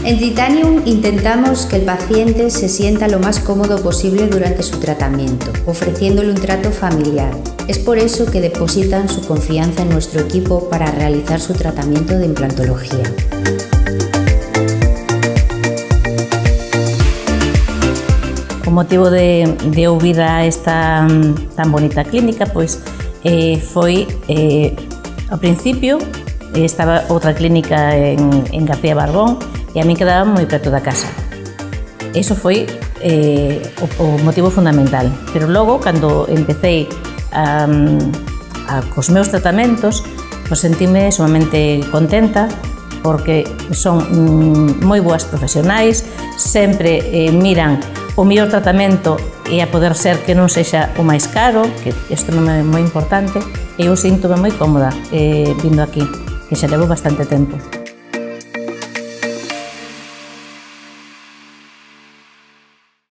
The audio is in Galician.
En Titanium intentamos que el paciente se sienta lo más cómodo posible durante su tratamiento, ofreciéndole un trato familiar. Es por eso que depositan su confianza en nuestro equipo para realizar su tratamiento de implantología. O motivo de eu vir a esta tan bonita clínica pois foi ao principio estaba outra clínica en García Barbón e a mí quedaba moi preto da casa. Eso foi o motivo fundamental. Pero logo, cando empecé cos meus tratamentos, pois sentime sumamente contenta porque son moi boas profesionais, sempre miran o mellor tratamento e a poder ser que non sexa o máis caro, que isto non é moi importante, e eu síntome moi cómoda vindo aquí, que xa levo bastante tempo.